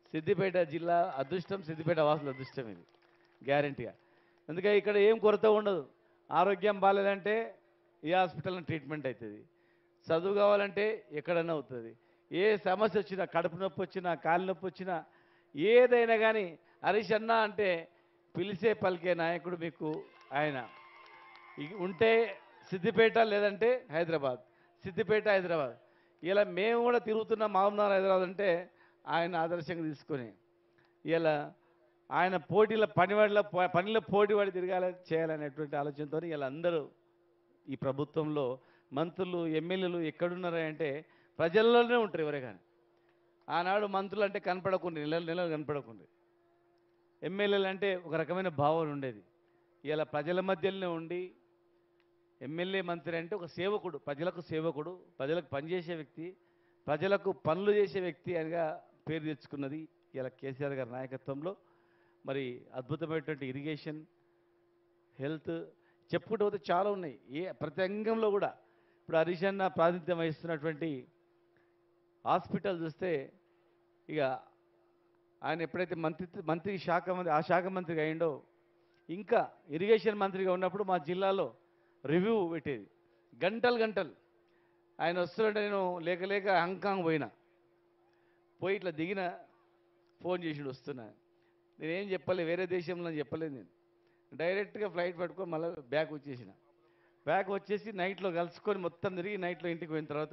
సిద్దిపేట జిల్లా అదృష్టం, సిద్దిపేట వాసుల అదృష్టం ఇది గ్యారంటీగా. అందుకే ఇక్కడ ఏం కొరత ఉండదు. ఆరోగ్యం బాగాలేదంటే ఏ హాస్పిటల్లో ట్రీట్మెంట్ అవుతుంది. చదువు కావాలంటే ఎక్కడన్నా అవుతుంది. ఏ సమస్య వచ్చినా, కడుపు నొప్పి వచ్చినా, కాలు నొప్పి వచ్చినా, ఏదైనా కానీ హరీష్ అన్న అంటే పిలిచే పలికే నాయకుడు మీకు ఆయన. ఉంటే సిద్దిపేట, లేదంటే హైదరాబాద్, సిద్దిపేట హైదరాబాద్. ఇలా మేము కూడా తిరుగుతున్న మహబూబ్నగర్ హైదరాబాద్ అంటే ఆయన ఆదర్శంగా తీసుకొని ఇలా ఆయన పనిలో పోటీపడి తిరగాలి చేయాలనేటువంటి ఆలోచనతో ఇలా అందరూ ఈ ప్రభుత్వంలో మంత్రులు, ఎమ్మెల్యేలు ఎక్కడున్నారా అంటే ప్రజల్లోనే ఉంటారు ఎవరే కానీ. ఆనాడు మంత్రులు అంటే కనపడకుండా, నెలలు కనపడకుండా, ఎమ్మెల్యేలు అంటే ఒక రకమైన భావన ఉండేది. ఇలా ప్రజల మధ్యలోనే ఉండి ఎమ్మెల్యే, మంత్రి అంటే ఒక సేవకుడు, ప్రజలకు సేవకుడు, ప్రజలకు పనిచేసే వ్యక్తి, ప్రజలకు పనులు చేసే వ్యక్తి అనిగా పేరు తెచ్చుకున్నది ఇలా కేసీఆర్ గారి నాయకత్వంలో. మరి అద్భుతమైనటువంటి ఇరిగేషన్, హెల్త్ చెప్పుకుంటూ పోతే చాలా ఉన్నాయి. ప్రతి రంగంలో కూడా ఇప్పుడు హరీష్ అన్న ప్రాతినిధ్యం వహిస్తున్నటువంటి హాస్పిటల్ చూస్తే ఇక ఆయన ఎప్పుడైతే మంత్రి ఆ శాఖ మంత్రిగా అయిండో, ఇంకా ఇరిగేషన్ మంత్రిగా ఉన్నప్పుడు మా జిల్లాలో రివ్యూ పెట్టేది గంటలు. ఆయన వస్తుంటే నేను లేక హాంకాంగ్ పోయి ఇట్లా దిగిన, ఫోన్ చేసి వస్తున్నా. నేనేం చెప్పలేదు, వేరే దేశంలో చెప్పలేదు. నేను డైరెక్ట్గా ఫ్లైట్ పట్టుకొని మళ్ళీ బ్యాక్ వచ్చేసి నైట్లో కలుసుకొని మొత్తం తిరిగి నైట్లో ఇంటికి పోయిన తర్వాత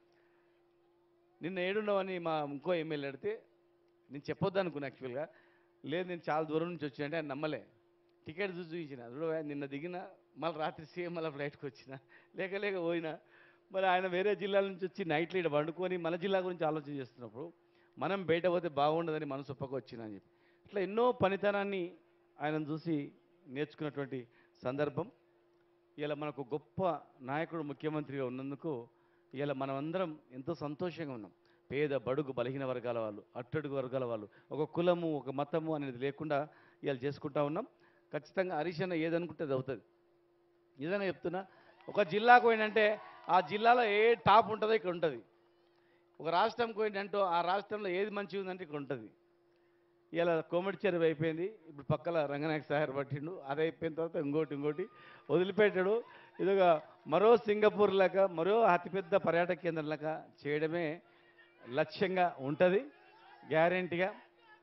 నిన్న ఏడున్నావని మా ఇంకో ఎమ్మెల్యే అడిగితే నేను చెప్పొద్దు అనుకున్నా యాక్చువల్గా. లేదు, నేను చాలా దూరం నుంచి వచ్చానంటే ఆయన నమ్మలే. టికెట్ చూపించిన, నిన్న దిగిన, మళ్ళీ రాత్రి సేమ్ మళ్ళీ ఫ్లైట్కి వచ్చిన, లేక పోయినా. మరి ఆయన వేరే జిల్లాల నుంచి వచ్చి నైట్లో ఇక్కడ వండుకొని మన జిల్లా గురించి ఆలోచన చేస్తున్నప్పుడు మనం బయట పోతే బాగుండదని మనసు ఒప్పక వచ్చిన అని చెప్పి ఇట్లా ఎన్నో పనితనాన్ని ఆయనను చూసి నేర్చుకున్నటువంటి సందర్భం. ఇలా మనకు గొప్ప నాయకుడు ముఖ్యమంత్రిగా ఉన్నందుకు ఇలా మనమందరం ఎంతో సంతోషంగా ఉన్నాం. పేద, బడుగు, బలహీన వర్గాల వాళ్ళు, అట్టడుగు వర్గాల వాళ్ళు, ఒక కులము, ఒక మతము అనేది లేకుండా ఇలా చేసుకుంటా ఉన్నాం. ఖచ్చితంగా హరీష్ అన్న ఏదనుకుంటే అది అవుతుంది. ఏదైనా చెప్తున్నా, ఒక జిల్లాకు పోయిందంటే ఆ జిల్లాలో ఏ టాప్ ఉంటుందో ఇక్కడ ఉంటుంది. ఒక రాష్ట్రంకి పోయిందంటూ ఆ రాష్ట్రంలో ఏది మంచిగా ఉందంటే ఇక్కడ ఉంటుంది. ఇలా కోమటి చెరువు అయిపోయింది, ఇప్పుడు పక్కల రంగనాయక సాగర్ పట్టిండు, అది అయిపోయిన తర్వాత ఇంకోటి వదిలిపెట్టాడు. ఇదిగా మరో సింగపూర్ లాగా, మరో అతిపెద్ద పర్యాటక కేంద్రం లాగా చేయడమే లక్ష్యంగా ఉంటుంది గ్యారెంటీగా.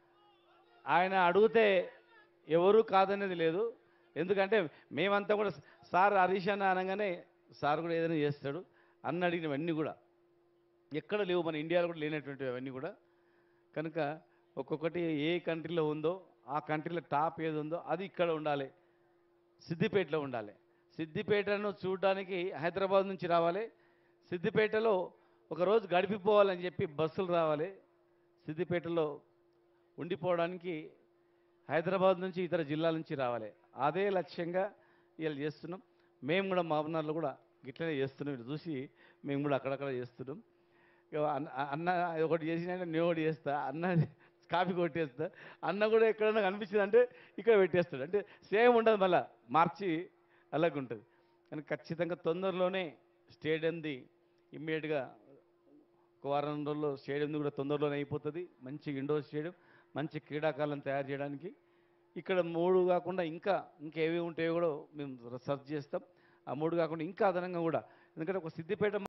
ఆయన అడిగితే ఎవరు కాదనేది లేదు. ఎందుకంటే మేమంతా కూడా సార్ హరీష్ అన్న అనగానే సార్ కూడా ఏదైనా చేస్తాడు. అన్న అడిగినవన్నీ కూడా ఎక్కడ లేవు, మన ఇండియాలో కూడా లేనటువంటివి అవన్నీ కూడా. కనుక ఒక్కొక్కటి ఏ కంట్రీలో ఉందో ఆ కంట్రీలో టాప్ ఏది ఉందో అది ఇక్కడ ఉండాలి, సిద్దిపేటలో ఉండాలి. సిద్దిపేటను చూడడానికి హైదరాబాద్ నుంచి రావాలి, సిద్దిపేటలో ఒకరోజు గడిపిపోవాలని చెప్పి బస్సులు రావాలి, సిద్దిపేటలో ఉండిపోవడానికి హైదరాబాద్ నుంచి ఇతర జిల్లాల నుంచి రావాలి. అదే లక్ష్యంగా ఇలా చేస్తున్నాం. మేము కూడా మహబూబ్నగర్లో కూడా ఇట్లనే చేస్తున్నాం. ఇటు చూసి మేము కూడా అక్కడక్కడ చేస్తున్నాం. అన్న ఒకటి చేసినంటే నేను ఒకటి చేస్తా, అన్న కాఫీ కొట్టేస్తా, అన్న కూడా ఎక్కడన్నా కనిపించింది అంటే ఇక్కడ పెట్టేస్తాడు. అంటే సేమ్ ఉండదు, మళ్ళీ మార్చి అలాగే ఉంటుంది. కానీ ఖచ్చితంగా తొందరలోనే స్టేడియంది ఇమ్మీడియట్గా ఒక వారం రోజుల్లో స్టేడియంది కూడా తొందరలోనే అయిపోతుంది. మంచి ఇండోర్ స్టేడియం, మంచి క్రీడాకారులను తయారు చేయడానికి ఇక్కడ 3 కాకుండా ఇంకా ఏవి ఉంటాయో కూడా మేము సర్చ్ చేస్తాం. ఆ 3 కాకుండా ఇంకా అదనంగా కూడా, ఎందుకంటే ఒక సిద్దిపేట